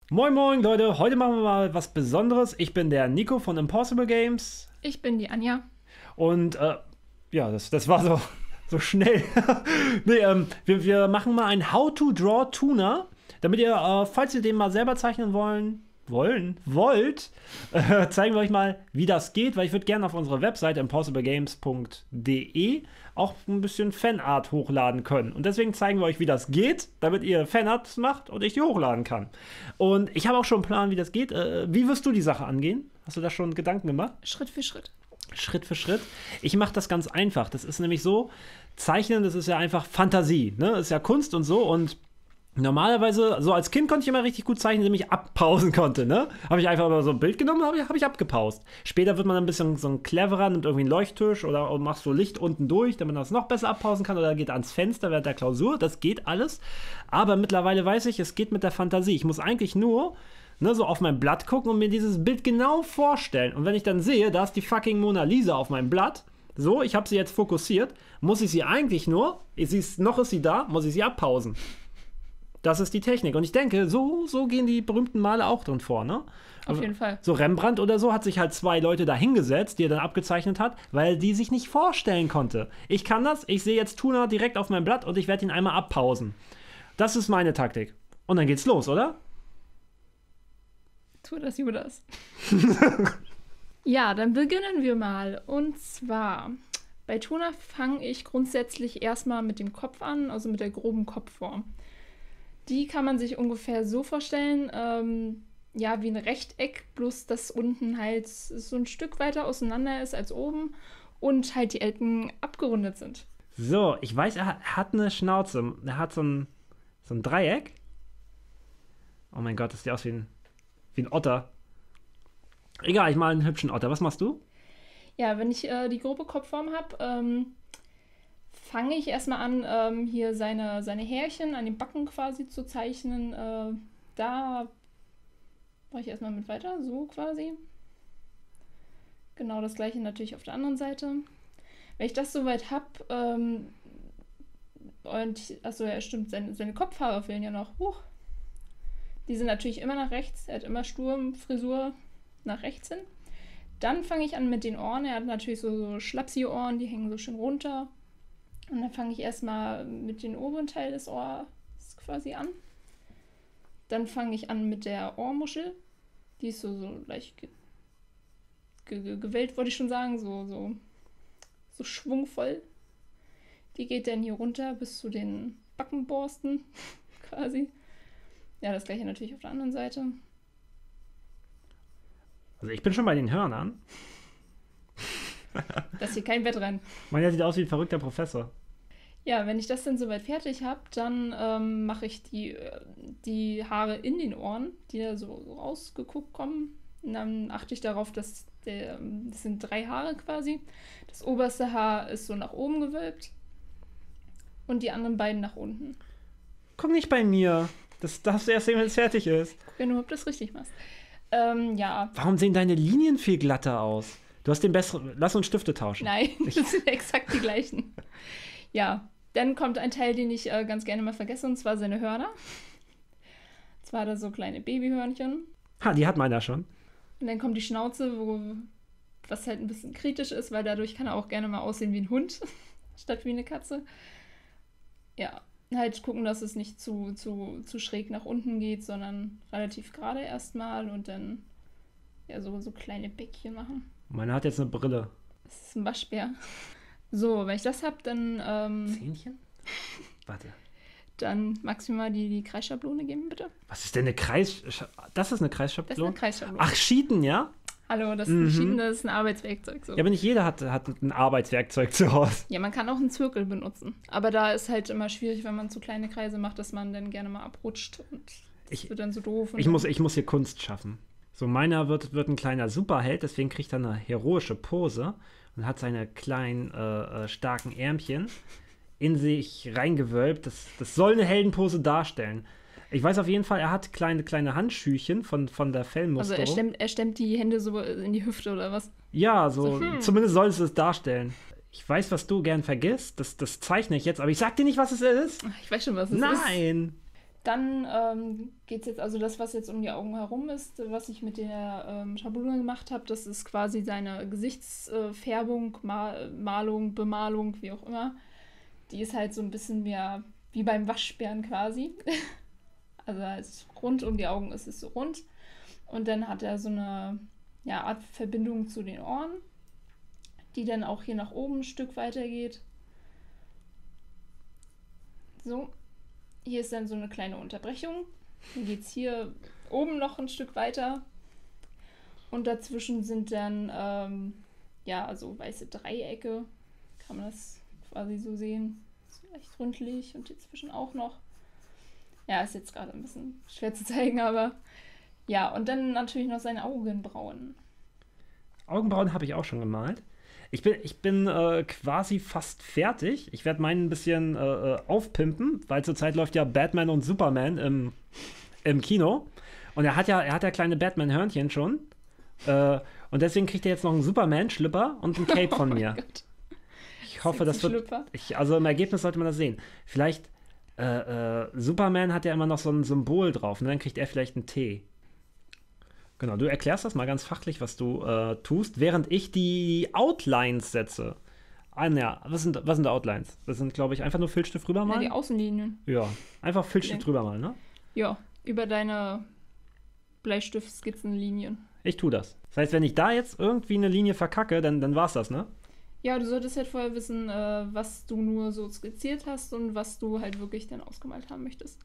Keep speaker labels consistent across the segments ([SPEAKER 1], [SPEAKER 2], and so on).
[SPEAKER 1] Moin moin Leute, heute machen wir mal was Besonderes. Ich bin der Nico von Impossible Games
[SPEAKER 2] Ich bin die Anja.
[SPEAKER 1] und ja, das war so schnell. Nee, wir machen mal ein How to Draw Tuner, damit ihr, falls ihr den mal selber zeichnen wollt, zeigen wir euch mal, wie das geht, weil ich würde gerne auf unsere Webseite impossiblegames.de auch ein bisschen Fanart hochladen können. Und deswegen zeigen wir euch, wie das geht, damit ihr Fanarts macht und ich die hochladen kann. Und ich habe auch schon einen Plan, wie das geht. Wie wirst du die Sache angehen? Hast du da schon Gedanken gemacht?
[SPEAKER 2] Schritt für Schritt.
[SPEAKER 1] Schritt für Schritt. Ich mache das ganz einfach. Das ist nämlich so, Zeichnen, das ist ja einfach Fantasie. Ne? Das ist ja Kunst und so. Und normalerweise, so als Kind konnte ich immer richtig gut zeichnen, indem ich abpausen konnte, ne? Habe ich einfach mal so ein Bild genommen, hab ich abgepaust. Später wird man ein bisschen so ein cleverer, nimmt irgendwie einen Leuchttisch oder macht so Licht unten durch, damit man das noch besser abpausen kann oder geht ans Fenster während der Klausur. Das geht alles. Aber mittlerweile weiß ich, es geht mit der Fantasie. Ich muss eigentlich nur so auf mein Blatt gucken und mir dieses Bild genau vorstellen. Und wenn ich dann sehe, da ist die fucking Mona Lisa auf meinem Blatt, so, ich habe sie jetzt fokussiert, muss ich sie eigentlich nur, noch ist sie da, muss ich sie abpausen. Das ist die Technik. Und ich denke, so gehen die berühmten Maler auch drin vor, ne?
[SPEAKER 2] Auf jeden Fall.
[SPEAKER 1] So Rembrandt oder so hat sich halt 2 Leute da hingesetzt, die er dann abgezeichnet hat, weil die sich nicht vorstellen konnte. Ich kann das, ich sehe jetzt Tuna direkt auf meinem Blatt und ich werde ihn einmal abpausen. Das ist meine Taktik. Und dann geht's los, oder?
[SPEAKER 2] Tu das, Judas. Ja, dann beginnen wir mal. Und zwar, bei Tuna fange ich grundsätzlich erstmal mit dem Kopf an, also mit der groben Kopfform. Die kann man sich ungefähr so vorstellen, ja, wie ein Rechteck, bloß dass unten halt so ein Stück weiter auseinander ist als oben und halt die Ecken abgerundet sind.
[SPEAKER 1] So, ich weiß, er hat eine Schnauze. Er hat so ein Dreieck. Oh mein Gott, das sieht aus wie ein Otter. Egal, ich mal einen hübschen Otter. Was machst du?
[SPEAKER 2] Ja, wenn ich die grobe Kopfform habe, fange ich erstmal an, hier seine Härchen an den Backen quasi zu zeichnen. Da mache ich erstmal mit weiter, so quasi. Genau das gleiche natürlich auf der anderen Seite. Wenn ich das soweit habe, achso, ja, stimmt, seine Kopfhaare fehlen ja noch. Die sind natürlich immer nach rechts. Er hat immer Sturmfrisur nach rechts hin. Dann fange ich an mit den Ohren. Er hat natürlich so Schlapsi-Ohren, die hängen so schön runter. Und dann fange ich erstmal mit dem oberen Teil des Ohrs quasi an. Dann fange ich an mit der Ohrmuschel. Die ist so leicht gewellt, wollte ich schon sagen. So schwungvoll. Die geht dann hier runter bis zu den Backenborsten quasi. Ja, das gleiche natürlich auf der anderen Seite.
[SPEAKER 1] Also ich bin schon bei den Hörnern.
[SPEAKER 2] Das ist hier kein Wettrennen.
[SPEAKER 1] Meiner sieht aus wie ein verrückter Professor.
[SPEAKER 2] Ja, wenn ich das dann soweit fertig habe, dann mache ich die Haare in den Ohren, die da so rausgeguckt kommen. Und dann achte ich darauf, das sind 3 Haare quasi. Das oberste Haar ist so nach oben gewölbt und die anderen beiden nach unten.
[SPEAKER 1] Guck nicht bei mir. Das darfst du erst sehen, wenn es fertig ist.
[SPEAKER 2] Wenn du überhaupt das richtig machst. Ja.
[SPEAKER 1] Warum sehen deine Linien viel glatter aus? Du hast den besseren. Lass uns Stifte tauschen.
[SPEAKER 2] Nein, das sind exakt die gleichen. Ja, dann kommt ein Teil, den ich ganz gerne mal vergesse, und zwar seine Hörner. Und zwar da so kleine Babyhörnchen.
[SPEAKER 1] Ha, die hat meiner schon.
[SPEAKER 2] Und dann kommt die Schnauze, was halt ein bisschen kritisch ist, weil dadurch kann er auch gerne mal aussehen wie ein Hund, statt wie eine Katze. Ja, halt gucken, dass es nicht zu schräg nach unten geht, sondern relativ gerade erstmal und dann ja so kleine Bäckchen machen.
[SPEAKER 1] Meine hat jetzt eine Brille.
[SPEAKER 2] Das ist ein Waschbär. So, wenn ich das habe, dann
[SPEAKER 1] Zähnchen? Warte.
[SPEAKER 2] Dann magst du mir mal die Kreisschablone geben, bitte?
[SPEAKER 1] Was ist denn eine Kreisschablone? Das ist eine Kreisschablone?
[SPEAKER 2] Das ist eine Kreisschablone.
[SPEAKER 1] Ach, Cheaten, ja?
[SPEAKER 2] Hallo, das Schieben, das ist ein Arbeitswerkzeug. So.
[SPEAKER 1] Ja, aber nicht jeder hat ein Arbeitswerkzeug zu Hause.
[SPEAKER 2] Ja, man kann auch einen Zirkel benutzen. Aber da ist halt immer schwierig, wenn man zu kleine Kreise macht, dass man dann gerne mal abrutscht. Und das wird dann so doof.
[SPEAKER 1] Ich muss hier Kunst schaffen. So, meiner wird ein kleiner Superheld, deswegen kriegt er eine heroische Pose und hat seine kleinen, starken Ärmchen in sich reingewölbt. Das soll eine Heldenpose darstellen. Ich weiß auf jeden Fall, er hat kleine Handschüchen von der Fellmusterung.
[SPEAKER 2] Also er stemmt die Hände so in die Hüfte oder was?
[SPEAKER 1] Ja, zumindest soll es darstellen. Ich weiß, was du gern vergisst. Das zeichne ich jetzt, aber ich sag dir nicht, was es ist.
[SPEAKER 2] Ich weiß schon, was es ist.
[SPEAKER 1] Nein.
[SPEAKER 2] Dann geht es jetzt, also das, was jetzt um die Augen herum ist, was ich mit der Schablone gemacht habe, das ist quasi seine Gesichtsfärbung, Malung, Bemalung, wie auch immer. Die ist halt so ein bisschen mehr wie beim Waschbären quasi. Also als rund um die Augen ist es so rund. Und dann hat er so eine Art Verbindung zu den Ohren, die dann auch hier nach oben ein Stück weiter geht. So, hier ist dann so eine kleine Unterbrechung. Dann geht es hier oben noch ein Stück weiter. Und dazwischen sind dann, also weiße Dreiecke. Kann man das quasi so sehen. Ist leicht rundlich und dazwischen auch noch. Ja, ist jetzt gerade ein bisschen schwer zu zeigen, aber ja, und dann natürlich noch seine Augenbrauen.
[SPEAKER 1] Augenbrauen habe ich auch schon gemalt. Ich bin quasi fast fertig. Ich werde meinen ein bisschen aufpimpen, weil zurzeit läuft ja Batman und Superman im Kino. Und er hat ja kleine Batman-Hörnchen schon. Und deswegen kriegt er jetzt noch einen Superman-Schlüpper und ein Cape von mir. Gott. Ich hoffe, das wird. Also im Ergebnis sollte man das sehen. Vielleicht Superman hat ja immer noch so ein Symbol drauf und dann kriegt er vielleicht einen T. Genau, du erklärst das mal ganz fachlich, was du tust, während ich die Outlines setze. Was sind Outlines? Das sind, glaube ich, einfach nur Filzstift drüber malen?
[SPEAKER 2] Ja, die Außenlinien.
[SPEAKER 1] Ja, einfach Filzstift drüber malen, ne?
[SPEAKER 2] Ja, über deine Bleistiftskizzenlinien.
[SPEAKER 1] Ich tue das. Das heißt, wenn ich da jetzt irgendwie eine Linie verkacke, dann war's das, ne?
[SPEAKER 2] Ja, du solltest halt vorher wissen, was du nur so skizziert hast und was du halt wirklich dann ausgemalt haben möchtest.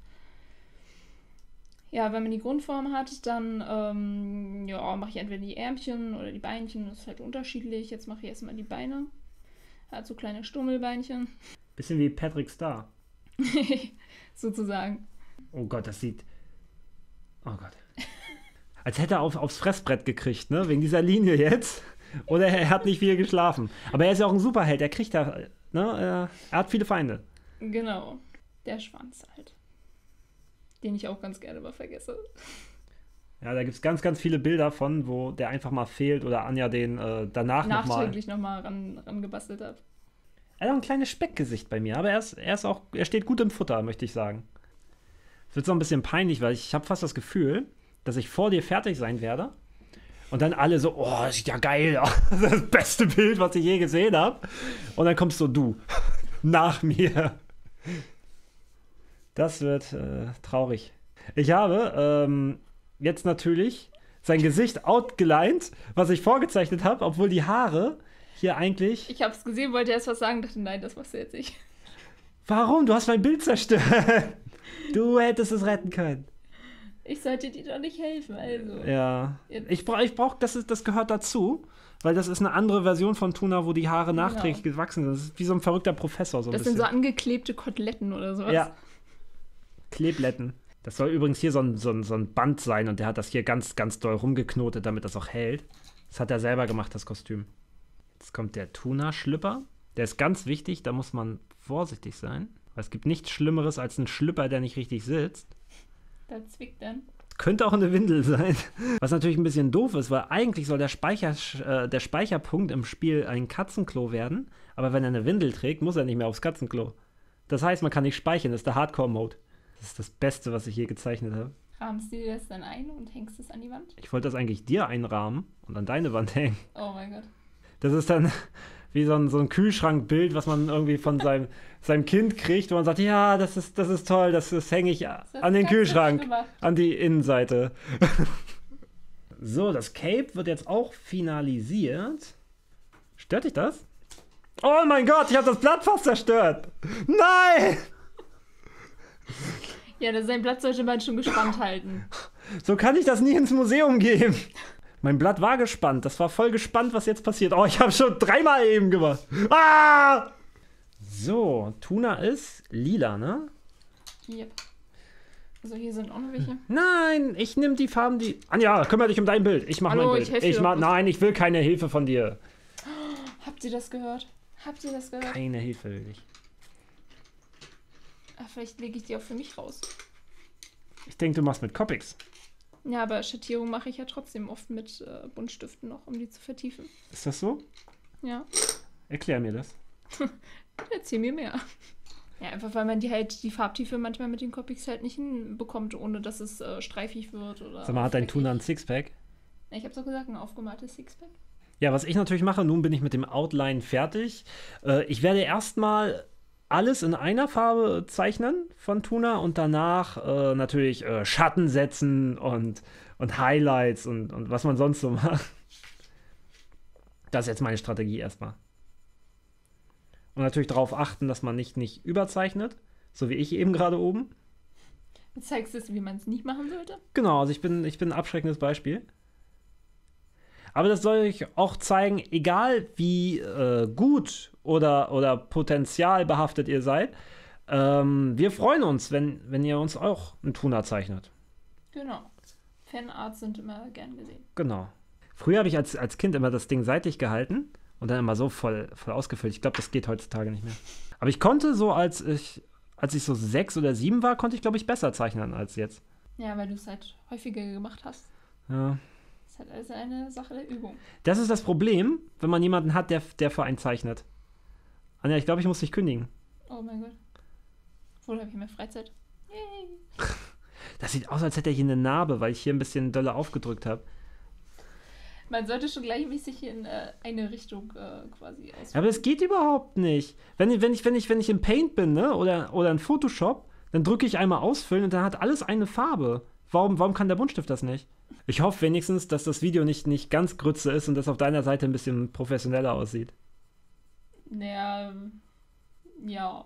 [SPEAKER 2] Ja, wenn man die Grundform hat, dann mache ich entweder die Ärmchen oder die Beinchen. Das ist halt unterschiedlich. Jetzt mache ich erstmal die Beine. Hat so kleine Stummelbeinchen.
[SPEAKER 1] Bisschen wie Patrick Star.
[SPEAKER 2] Sozusagen.
[SPEAKER 1] Oh Gott, das sieht... Oh Gott. Als hätte er aufs Fressbrett gekriegt, ne? Wegen dieser Linie jetzt. Oder er hat nicht viel geschlafen. Aber er ist ja auch ein Superheld. Er kriegt da, ne? Er hat viele Feinde.
[SPEAKER 2] Genau. Der Schwanz halt. Den ich auch ganz gerne mal vergesse.
[SPEAKER 1] Ja, da gibt es ganz, ganz viele Bilder von, wo der einfach mal fehlt oder Anja den danach
[SPEAKER 2] nachträglich nochmal ran gebastelt hat.
[SPEAKER 1] Er hat auch ein kleines Speckgesicht bei mir, aber er steht gut im Futter, möchte ich sagen. Es wird so ein bisschen peinlich, weil ich habe fast das Gefühl, dass ich vor dir fertig sein werde. Und dann alle so, oh, das sieht ja geil aus. Das ist das beste Bild, was ich je gesehen habe. Und dann kommst so du nach mir. Das wird traurig. Ich habe jetzt natürlich sein Gesicht outgelined, was ich vorgezeichnet habe, obwohl die Haare hier eigentlich...
[SPEAKER 2] Ich habe es gesehen, wollte erst was sagen, dachte, nein, das machst du jetzt nicht.
[SPEAKER 1] Warum? Du hast mein Bild zerstört. Du hättest es retten können.
[SPEAKER 2] Ich sollte dir doch nicht helfen, also.
[SPEAKER 1] Ja. Ich brauch das gehört dazu, weil das ist eine andere Version von Tuna, wo die Haare nachträglich gewachsen sind. Das ist wie so ein verrückter Professor. So
[SPEAKER 2] das sind so angeklebte Koteletten oder sowas.
[SPEAKER 1] Ja. Klebletten. Das soll übrigens hier so ein Band sein und der hat das hier ganz, ganz doll rumgeknotet, damit das auch hält. Das hat er selber gemacht, das Kostüm. Jetzt kommt der Tuna-Schlüpper. Der ist ganz wichtig, da muss man vorsichtig sein. Weil es gibt nichts Schlimmeres als einen Schlüpper, der nicht richtig sitzt.
[SPEAKER 2] Da zwickt dann.
[SPEAKER 1] Könnte auch eine Windel sein. Was natürlich ein bisschen doof ist, weil eigentlich soll der Speicherpunkt im Spiel ein Katzenklo werden. Aber wenn er eine Windel trägt, muss er nicht mehr aufs Katzenklo. Das heißt, man kann nicht speichern, das ist der Hardcore-Mode. Das ist das Beste, was ich je gezeichnet habe.
[SPEAKER 2] Rahmst du dir das dann ein und hängst es an die Wand?
[SPEAKER 1] Ich wollte das eigentlich dir einrahmen und an deine Wand hängen.
[SPEAKER 2] Oh mein Gott.
[SPEAKER 1] Das ist dann wie so ein Kühlschrankbild, was man irgendwie von seinem Kind kriegt, wo man sagt, ja, das ist toll, das hänge ich an den Kühlschrank, an die Innenseite. So, das Cape wird jetzt auch finalisiert. Stört dich das? Oh mein Gott, ich habe das Blatt fast zerstört. Nein!
[SPEAKER 2] Ja, sein Blatt sollte man schon gespannt halten.
[SPEAKER 1] So kann ich das nie ins Museum geben. Mein Blatt war gespannt. Das war voll gespannt, was jetzt passiert. Oh, ich habe schon 3-mal eben gemacht. Ah! So, Tuna ist lila, ne?
[SPEAKER 2] Yep. Also hier sind auch noch welche.
[SPEAKER 1] Nein, ich nehme die Farben, die... Anja, kümmere dich um dein Bild. Ich mache mein Bild. Nein, ich will keine Hilfe von dir.
[SPEAKER 2] Habt ihr das gehört?
[SPEAKER 1] Keine Hilfe will ich.
[SPEAKER 2] Ach, vielleicht lege ich die auch für mich raus.
[SPEAKER 1] Ich denke, du machst mit Copics.
[SPEAKER 2] Ja, aber Schattierung mache ich ja trotzdem oft mit Buntstiften noch, um die zu vertiefen.
[SPEAKER 1] Ist das so?
[SPEAKER 2] Ja.
[SPEAKER 1] Erklär mir das.
[SPEAKER 2] Erzähl mir mehr. Ja, einfach weil man die Farbtiefe manchmal mit den Copics halt nicht hinbekommt, ohne dass es streifig wird oder.
[SPEAKER 1] Sag mal, hat dein
[SPEAKER 2] fleckig.
[SPEAKER 1] Tuna ein Sixpack?
[SPEAKER 2] Ja, ich habe so gesagt, ein aufgemaltes Sixpack.
[SPEAKER 1] Ja, was ich natürlich mache, nun bin ich mit dem Outline fertig. Ich werde erstmal alles in einer Farbe zeichnen von Tuna und danach natürlich Schatten setzen und Highlights und was man sonst so macht. Das ist jetzt meine Strategie erstmal. Und natürlich darauf achten, dass man nicht überzeichnet, so wie ich eben gerade oben.
[SPEAKER 2] Du zeigst es, wie man es nicht machen sollte.
[SPEAKER 1] Genau, also ich bin ein abschreckendes Beispiel. Aber das soll euch auch zeigen, egal wie gut oder potenzialbehaftet ihr seid, wir freuen uns, wenn ihr uns auch einen Tuna zeichnet.
[SPEAKER 2] Genau. Fanarts sind immer gern gesehen.
[SPEAKER 1] Genau. Früher habe ich als Kind immer das Ding seitlich gehalten und dann immer so voll ausgefüllt. Ich glaube, das geht heutzutage nicht mehr. Aber ich konnte so, als ich so 6 oder 7 war, konnte ich, glaube ich, besser zeichnen als jetzt.
[SPEAKER 2] Ja, weil du es halt häufiger gemacht hast.
[SPEAKER 1] Ja.
[SPEAKER 2] Das ist halt alles eine Sache der Übung.
[SPEAKER 1] Das ist das Problem, wenn man jemanden hat, der für einen zeichnet. Anja, ich glaube, ich muss dich kündigen.
[SPEAKER 2] Oh mein Gott. Obwohl, habe ich mehr Freizeit. Yay.
[SPEAKER 1] Das sieht aus, als hätte er hier eine Narbe, weil ich hier ein bisschen doller aufgedrückt habe.
[SPEAKER 2] Man sollte schon gleichmäßig in eine Richtung quasi ausführen.
[SPEAKER 1] Ja, aber es geht überhaupt nicht. Wenn ich im Paint bin, ne, oder in Photoshop, dann drücke ich einmal ausfüllen und dann hat alles eine Farbe. Warum kann der Buntstift das nicht? Ich hoffe wenigstens, dass das Video nicht ganz grütze ist und das auf deiner Seite ein bisschen professioneller aussieht.
[SPEAKER 2] Naja, ja.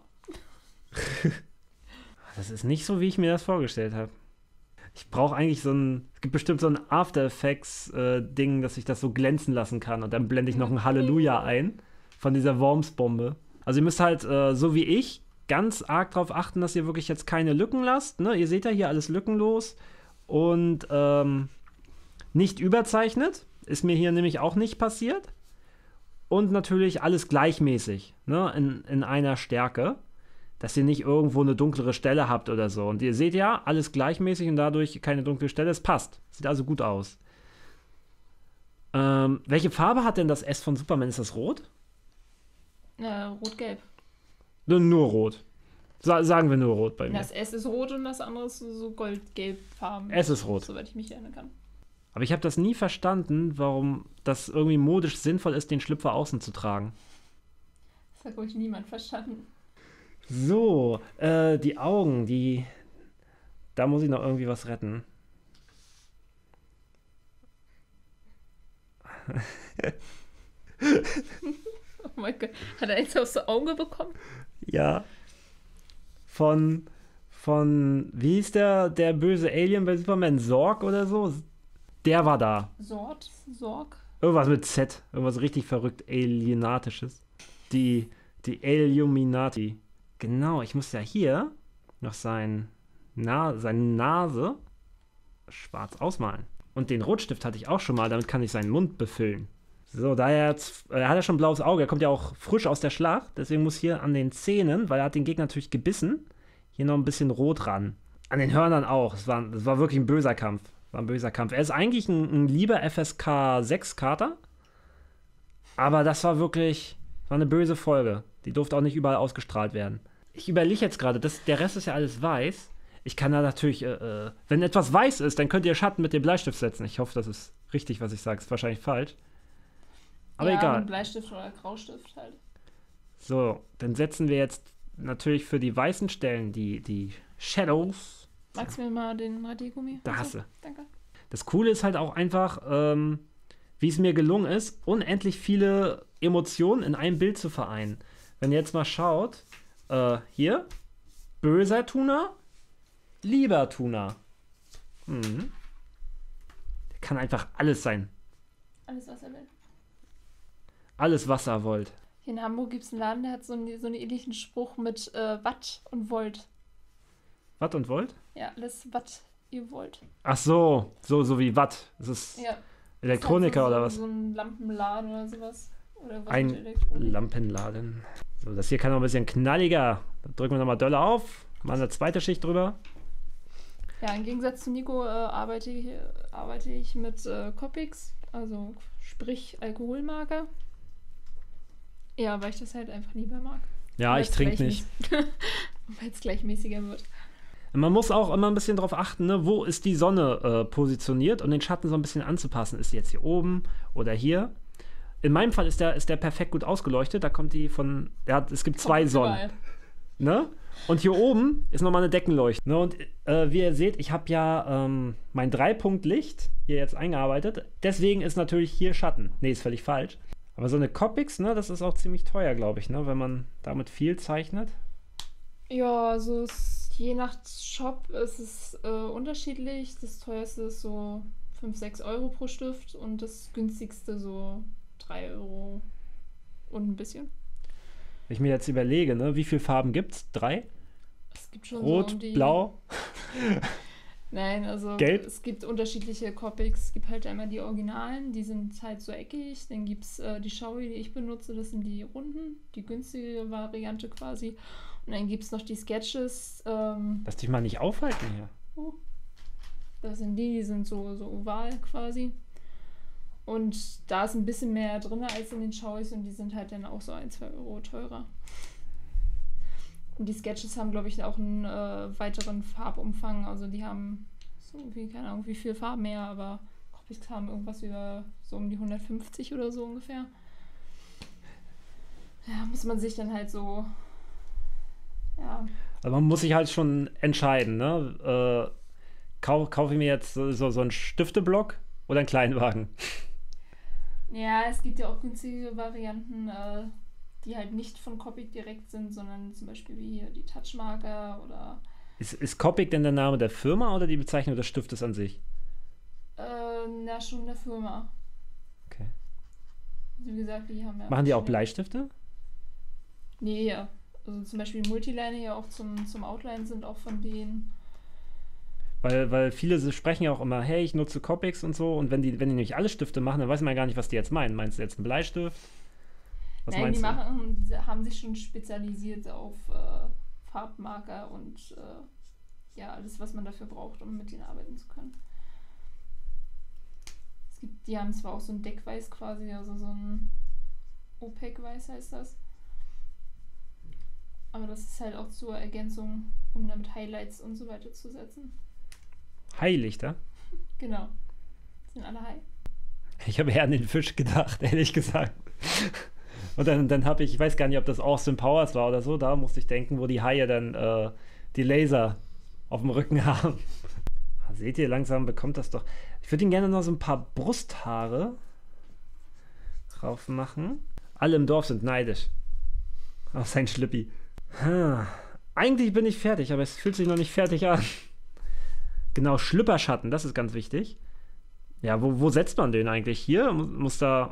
[SPEAKER 1] Das ist nicht so, wie ich mir das vorgestellt habe. Ich brauche eigentlich es gibt bestimmt so ein After Effects-Ding, dass ich das so glänzen lassen kann und dann blende ich noch ein Halleluja ein von dieser Worms-Bombe. Also ihr müsst halt, so wie ich, ganz arg darauf achten, dass ihr wirklich jetzt keine Lücken lasst. Ne? Ihr seht ja hier alles lückenlos und nicht überzeichnet. Ist mir hier nämlich auch nicht passiert. Und natürlich alles gleichmäßig, ne? In einer Stärke. Dass ihr nicht irgendwo eine dunklere Stelle habt oder so. Und ihr seht ja, alles gleichmäßig und dadurch keine dunkle Stelle. Es passt. Sieht also gut aus. Welche Farbe hat denn das S von Superman? Ist das rot?
[SPEAKER 2] Rot-Gelb.
[SPEAKER 1] Nur rot. Sagen wir nur rot bei mir.
[SPEAKER 2] Das S ist rot und das andere ist so gold-gelb-farben.
[SPEAKER 1] Es ist rot.
[SPEAKER 2] Soweit ich mich erinnern kann.
[SPEAKER 1] Aber ich habe das nie verstanden, warum das irgendwie modisch sinnvoll ist, den Schlüpfer außen zu tragen.
[SPEAKER 2] Das hat, glaube ich, niemand verstanden.
[SPEAKER 1] So, die Augen, da muss ich noch irgendwie was retten.
[SPEAKER 2] Oh mein Gott. Hat er jetzt aus so Auge bekommen?
[SPEAKER 1] Ja. Von, wie hieß der böse Alien bei Superman? Sorg oder so? Der war da.
[SPEAKER 2] Sorg?
[SPEAKER 1] Irgendwas mit Z. Irgendwas richtig verrückt Alienatisches. Die Illuminati. Genau, ich muss ja hier noch seine Nase schwarz ausmalen. Und den Rotstift hatte ich auch schon mal, damit kann ich seinen Mund befüllen. So, er hat ja schon ein blaues Auge, er kommt ja auch frisch aus der Schlacht, deswegen muss hier an den Zähnen, weil er hat den Gegner natürlich gebissen, hier noch ein bisschen Rot ran. An den Hörnern auch, das war wirklich ein böser Kampf. Er ist eigentlich ein lieber FSK 6 Kater, aber das war eine böse Folge. Die durfte auch nicht überall ausgestrahlt werden. Ich überlege jetzt gerade, der Rest ist ja alles weiß. Ich kann da natürlich, wenn etwas weiß ist, dann könnt ihr Schatten mit dem Bleistift setzen. Ich hoffe, das ist richtig, was ich sage. Ist wahrscheinlich falsch. Aber
[SPEAKER 2] ja,
[SPEAKER 1] egal.
[SPEAKER 2] Mit Bleistift oder Graustift halt.
[SPEAKER 1] So, dann setzen wir jetzt natürlich für die weißen Stellen die Shadows.
[SPEAKER 2] Magst du mir mal den Radiergummi?
[SPEAKER 1] Da hast du.
[SPEAKER 2] Danke.
[SPEAKER 1] Das Coole ist halt auch einfach, wie es mir gelungen ist, unendlich viele Emotionen in einem Bild zu vereinen. Wenn ihr jetzt mal schaut, hier, böser Tuna, lieber Tuna. Der kann einfach alles sein.
[SPEAKER 2] Alles, was er will.
[SPEAKER 1] Alles, was er wollt.
[SPEAKER 2] Hier in Hamburg gibt es einen Laden, der hat so einen ähnlichen Spruch mit Watt und Volt.
[SPEAKER 1] Watt und Volt?
[SPEAKER 2] Ja, alles Watt ihr wollt.
[SPEAKER 1] Ach so wie Watt. Das ist
[SPEAKER 2] Ja.
[SPEAKER 1] Elektroniker
[SPEAKER 2] das ist halt
[SPEAKER 1] oder was?
[SPEAKER 2] So ein Lampenladen oder sowas. Oder was
[SPEAKER 1] Ein
[SPEAKER 2] mit Elektronik.
[SPEAKER 1] Lampenladen. So, das hier kann noch ein bisschen knalliger. Da drücken wir nochmal doll auf. Machen eine zweite Schicht drüber.
[SPEAKER 2] Ja, im Gegensatz zu Nico arbeite ich mit Copics, also sprich Alkoholmarker. Ja, weil ich das halt einfach lieber mag.
[SPEAKER 1] Ja, ich trinke nicht.
[SPEAKER 2] Weil es gleichmäßiger wird.
[SPEAKER 1] Man muss auch immer ein bisschen drauf achten, ne? Wo ist die Sonne positioniert und den Schatten so ein bisschen anzupassen. Ist die jetzt hier oben oder hier? In meinem Fall ist der perfekt gut ausgeleuchtet. Da kommt die von, es gibt zwei Sonnen. Ne? Und hier oben ist nochmal eine Deckenleuchte. Ne? Und wie ihr seht, ich habe ja mein 3-Punkt-Licht hier jetzt eingearbeitet. Deswegen ist natürlich hier Schatten. Nee, ist völlig falsch. Aber so eine Copics, ne, das ist auch ziemlich teuer, glaube ich, ne, wenn man damit viel zeichnet.
[SPEAKER 2] Ja, also je nach Shop ist es unterschiedlich. Das teuerste ist so 5, 6 Euro pro Stift und das günstigste so 3 Euro und ein bisschen.
[SPEAKER 1] Wenn ich mir jetzt überlege, ne, wie viele Farben gibt's? 3?
[SPEAKER 2] Es gibt schon
[SPEAKER 1] Rot,
[SPEAKER 2] so um die...
[SPEAKER 1] Blau?
[SPEAKER 2] Nein, also
[SPEAKER 1] Gelb?
[SPEAKER 2] es gibt unterschiedliche Copics. Es gibt halt einmal die Originalen, die sind halt so eckig. Dann gibt es die Shaui, die ich benutze, das sind die runden, die günstige Variante quasi. Und dann gibt es noch die Sketches.
[SPEAKER 1] Lass dich mal nicht aufhalten hier.
[SPEAKER 2] Das sind die sind so oval quasi. Und da ist ein bisschen mehr drin als in den Shauis und die sind halt dann auch so 1, 2 Euro teurer. Und die Sketches haben, glaube ich, auch einen weiteren Farbumfang. Also die haben so wie, keine Ahnung, wie viel Farben mehr, aber Copics haben irgendwas über so um die 150 oder so ungefähr. Ja, muss man sich dann halt so, ja.
[SPEAKER 1] Also man muss sich halt schon entscheiden, ne? Kaufe ich mir jetzt so einen Stifteblock oder einen Kleinwagen?
[SPEAKER 2] Ja, es gibt ja auch günstige Varianten, die halt nicht von Copic direkt sind, sondern zum Beispiel wie hier die Touchmarker oder...
[SPEAKER 1] Ist Copic denn der Name der Firma oder die Bezeichnung des Stiftes an sich?
[SPEAKER 2] Na, schon der Firma.
[SPEAKER 1] Okay.
[SPEAKER 2] Wie gesagt, die haben ja...
[SPEAKER 1] Machen die auch Bleistifte?
[SPEAKER 2] Nee, ja. Also zum Beispiel Multiliner hier auch zum Outline sind auch von denen.
[SPEAKER 1] Weil viele sprechen ja auch immer, hey, ich nutze Copics und so. Und wenn die nicht alle Stifte machen, dann weiß man ja gar nicht, was die jetzt meinen. Meinst du jetzt einen Bleistift? Was
[SPEAKER 2] Nein,
[SPEAKER 1] meinst
[SPEAKER 2] die haben sich schon spezialisiert auf Farbmarker und ja, alles, was man dafür braucht, um mit denen arbeiten zu können. Die haben zwar auch so ein Deckweiß quasi, also so ein OPEC-Weiß heißt das. Aber das ist halt auch zur Ergänzung, um damit Highlights und so weiter zu setzen.
[SPEAKER 1] Heilichter?
[SPEAKER 2] Genau. Sind alle high.
[SPEAKER 1] Ich habe eher an den Fisch gedacht, ehrlich gesagt. Und dann habe ich weiß gar nicht, ob das Austin Powers war oder so, da musste ich denken, wo die Haie dann die Laser auf dem Rücken haben. Seht ihr, langsam bekommt das doch. Ich würde ihm gerne noch so ein paar Brusthaare drauf machen. Alle im Dorf sind neidisch. Auf sein Schlippi. Eigentlich bin ich fertig, aber es fühlt sich noch nicht fertig an. Genau, Schlüpperschatten, das ist ganz wichtig. Ja, wo setzt man den eigentlich? Hier? Muss da...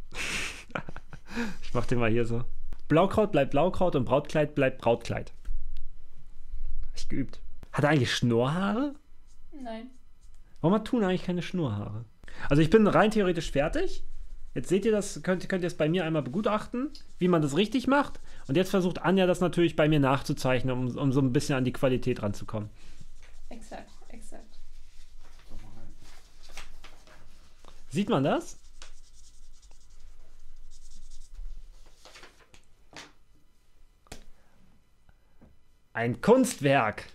[SPEAKER 1] Ich mach den mal hier so. Blaukraut bleibt Blaukraut und Brautkleid bleibt Brautkleid. Hab ich geübt. Hat er eigentlich Schnurrhaare?
[SPEAKER 2] Nein.
[SPEAKER 1] Warum hat Tuna eigentlich keine Schnurrhaare? Also ich bin rein theoretisch fertig. Jetzt seht ihr das, könnt ihr es bei mir einmal begutachten, wie man das richtig macht. Und jetzt versucht Anja das natürlich bei mir nachzuzeichnen, um so ein bisschen an die Qualität ranzukommen.
[SPEAKER 2] Exakt.
[SPEAKER 1] Sieht man das? Ein Kunstwerk.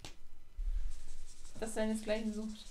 [SPEAKER 2] Das seinesgleichen sucht.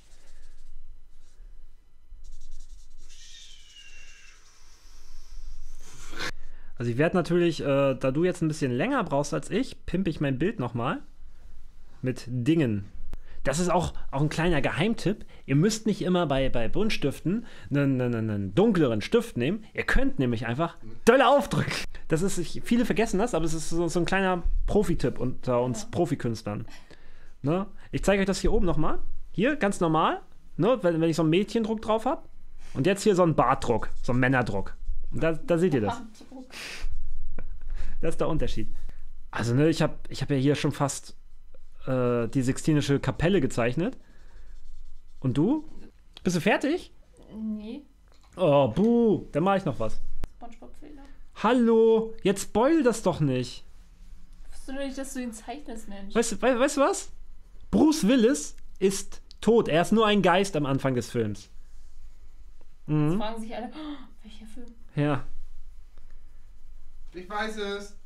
[SPEAKER 1] Also ich werde natürlich, da du jetzt ein bisschen länger brauchst als ich, pimpe ich mein Bild nochmal mit Dingen. Das ist auch ein kleiner Geheimtipp. Ihr müsst nicht immer bei Buntstiften einen dunkleren Stift nehmen. Ihr könnt nämlich einfach dolle aufdrücken. Das ist, viele vergessen das, aber es ist so ein kleiner Profi-Tipp unter uns Profikünstlern. Ne? Ich zeige euch das hier oben nochmal. Hier, ganz normal. Ne? Wenn ich so einen Mädchendruck drauf habe. Und jetzt hier so einen Bartdruck, so einen Männerdruck. Und da seht ihr das. Das ist der Unterschied. Also, ne, ich hab ja hier schon fast die Sixtinische Kapelle gezeichnet. Und du? Bist du fertig?
[SPEAKER 2] Nee.
[SPEAKER 1] Oh, buh. Dann mache ich noch was.
[SPEAKER 2] SpongeBob-Fehler.
[SPEAKER 1] Hallo, jetzt spoil das doch nicht.
[SPEAKER 2] Wusstest du nicht, dass du ihn zeichnest, Mensch?
[SPEAKER 1] Weißt du was? Bruce Willis ist tot. Er ist nur ein Geist am Anfang des Films.
[SPEAKER 2] Jetzt fragen sich alle, welcher Film?
[SPEAKER 1] Ja.
[SPEAKER 3] Ich weiß es.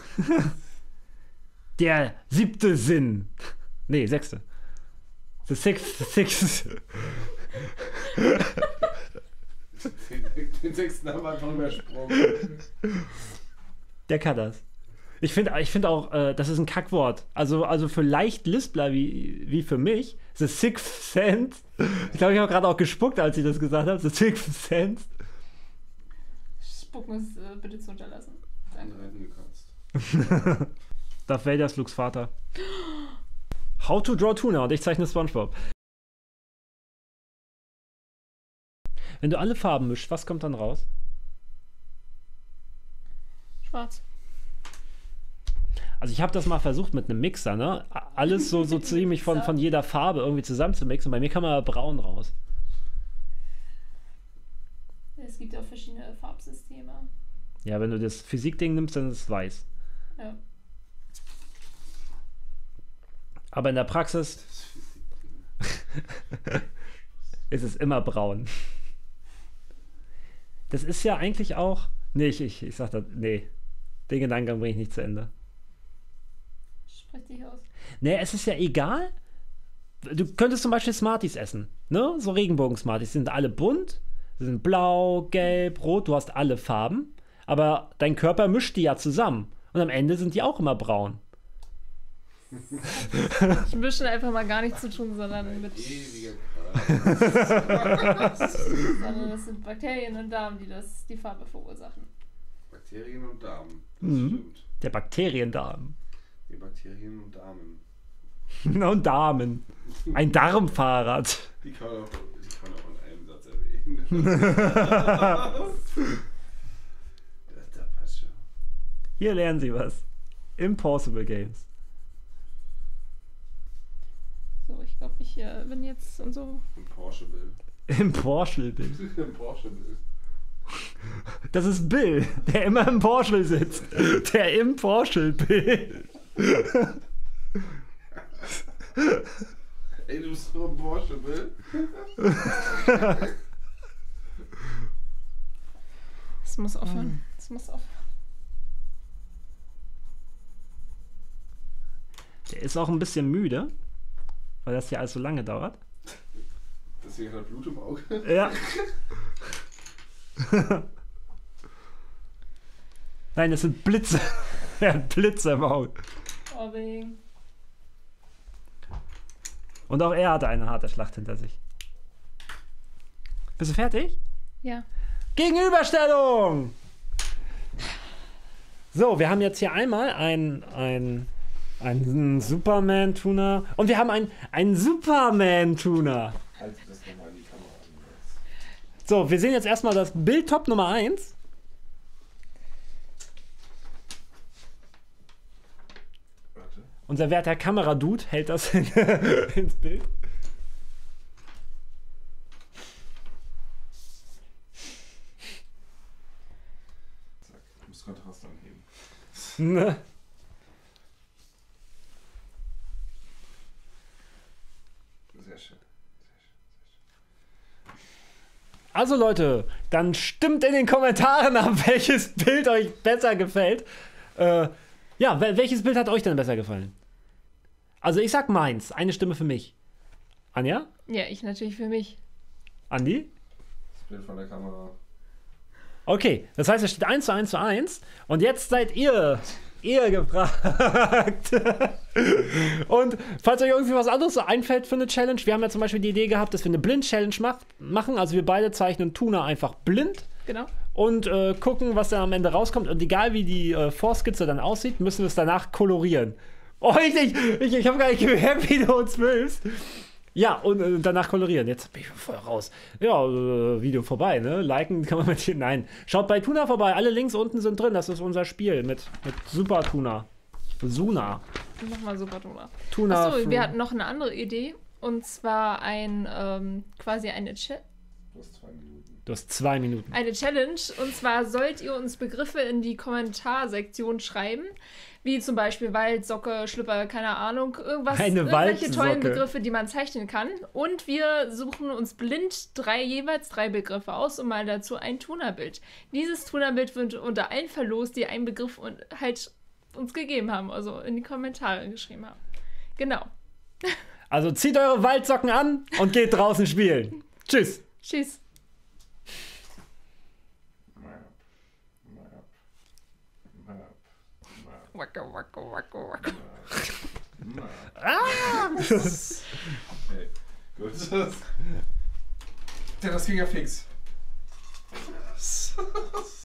[SPEAKER 1] Der 7. Sinn. Nee, 6. The sixth.
[SPEAKER 3] Den 6. haben wir einfach übersprungen.
[SPEAKER 1] Der kann das. Ich find auch, das ist ein Kackwort. Also für leicht Lispler wie für mich, The Sixth Sense. Ich glaube, ich habe gerade auch gespuckt, als ich das gesagt habe. The Sixth Sense.
[SPEAKER 2] Spucken ist bitte zu unterlassen. Danke.
[SPEAKER 3] Gekotzt.
[SPEAKER 1] Darth Vaders Lukes Vater. How to draw Tuna und ich zeichne SpongeBob. Wenn du alle Farben mischst, was kommt dann raus?
[SPEAKER 2] Schwarz.
[SPEAKER 1] Also ich habe das mal versucht mit einem Mixer, ne? Alles so ziemlich von jeder Farbe irgendwie zusammenzumixen. Bei mir kam aber braun raus.
[SPEAKER 2] Es gibt auch verschiedene Farbsysteme.
[SPEAKER 1] Ja, wenn du das Physikding nimmst, dann ist es weiß.
[SPEAKER 2] Ja.
[SPEAKER 1] Aber in der Praxis ist es immer braun. Das ist ja eigentlich auch... Nee, ich sag das... Nee, den Gedanken bringe ich nicht zu Ende.
[SPEAKER 2] Sprich dich aus.
[SPEAKER 1] Nee, es ist ja egal. Du könntest zum Beispiel Smarties essen. Ne? So Regenbogen-Smarties. Die sind alle bunt. Sie sind blau, gelb, rot. Du hast alle Farben. Aber dein Körper mischt die ja zusammen. Und am Ende sind die auch immer braun.
[SPEAKER 2] Ich mische einfach mal gar nichts zu tun, sondern mit.
[SPEAKER 3] Ewiger
[SPEAKER 2] Sondern das sind Bakterien und Darm, die die Farbe verursachen.
[SPEAKER 3] Bakterien und Darm. Das stimmt.
[SPEAKER 1] Der Bakteriendarm.
[SPEAKER 3] Die Bakterien und Damen.
[SPEAKER 1] Und Damen. Ein Darmfahrrad.
[SPEAKER 3] Die kann man auch in einem Satz erwähnen. Da passt schon.
[SPEAKER 1] Hier lernen Sie was. Impossible Games.
[SPEAKER 2] So, ich glaube, ich bin jetzt und so.
[SPEAKER 3] Ein Porsche Bill.
[SPEAKER 1] Im Porsche-Bild.
[SPEAKER 3] Ein Porsche Bill.
[SPEAKER 1] Das ist Bill, der immer im Porsche sitzt. Der im Porsche-Bild.
[SPEAKER 3] Ey, du bist so ein Porsche Bill.
[SPEAKER 2] Es muss aufhören. Es muss aufhören.
[SPEAKER 1] Der ist auch ein bisschen müde, weil das hier alles so lange dauert.
[SPEAKER 3] Deswegen hat er Blut im Auge.
[SPEAKER 1] Ja. Nein, das sind Blitze. Er hat Blitze im Auge.
[SPEAKER 2] Oh, wegen.
[SPEAKER 1] Und auch er hatte eine harte Schlacht hinter sich. Bist du fertig?
[SPEAKER 2] Ja.
[SPEAKER 1] Gegenüberstellung! So, wir haben jetzt hier einmal einen Superman-Tuner und wir haben einen Superman-Tuner.
[SPEAKER 3] Halt das nochmal in die Kamera an.
[SPEAKER 1] So, wir sehen jetzt erstmal das Bild Top Nummer 1.
[SPEAKER 3] Warte.
[SPEAKER 1] Unser werter Kameradude hält das ins Bild.
[SPEAKER 3] Zack, ich muss Kontrast anheben.
[SPEAKER 1] Ne?
[SPEAKER 3] Sehr schön.
[SPEAKER 1] Also Leute, dann stimmt in den Kommentaren ab, welches Bild euch besser gefällt. Ja, welches Bild hat euch denn besser gefallen? Also ich sag meins, eine Stimme für mich. Anja?
[SPEAKER 2] Ja, ich natürlich für mich.
[SPEAKER 1] Andi?
[SPEAKER 3] Das Bild von der Kamera.
[SPEAKER 1] Okay, das heißt, es steht 1:1:1 und jetzt seid ihr gefragt. Und falls euch irgendwie was anderes so einfällt für eine Challenge, wir haben ja zum Beispiel die Idee gehabt, dass wir eine Blind-Challenge machen, also wir beide zeichnen Tuna einfach blind
[SPEAKER 2] Genau.
[SPEAKER 1] und gucken, was dann am Ende rauskommt und egal wie die Vorskizze dann aussieht, müssen wir es danach kolorieren. Oh, ich habe gar nicht gemerkt, wie du uns willst. Ja, und danach kolorieren. Jetzt bin ich voll raus. Ja, Video vorbei, ne? Liken kann man mit hier. Nein. Schaut bei Tuna vorbei. Alle Links unten sind drin. Das ist unser Spiel mit Super Tuna. Suna.
[SPEAKER 2] Nochmal super Tuna.
[SPEAKER 1] Tuna.
[SPEAKER 2] Achso, wir hatten noch eine andere Idee. Und zwar quasi eine
[SPEAKER 3] Du hast 2 Minuten.
[SPEAKER 1] Du hast 2 Minuten.
[SPEAKER 2] Eine Challenge. Und zwar sollt ihr uns Begriffe in die Kommentarsektion schreiben. Wie zum Beispiel Wald, Socke, Schlüpper, keine Ahnung. Irgendwelche
[SPEAKER 1] Waldsocke.
[SPEAKER 2] tollen Begriffe, die man zeichnen kann. Und wir suchen uns blind jeweils 3 Begriffe aus und mal dazu ein Tuna-Bild. Dieses Tuna-Bild wird unter allen verlost, die einen Begriff halt uns gegeben haben. Also in die Kommentare geschrieben haben. Genau.
[SPEAKER 1] Also zieht eure Waldsocken an und geht draußen spielen. Tschüss.
[SPEAKER 2] Tschüss. Wacke, wacke, wacke, wacke.
[SPEAKER 3] Hey, gut. Ja, das ging ja fix.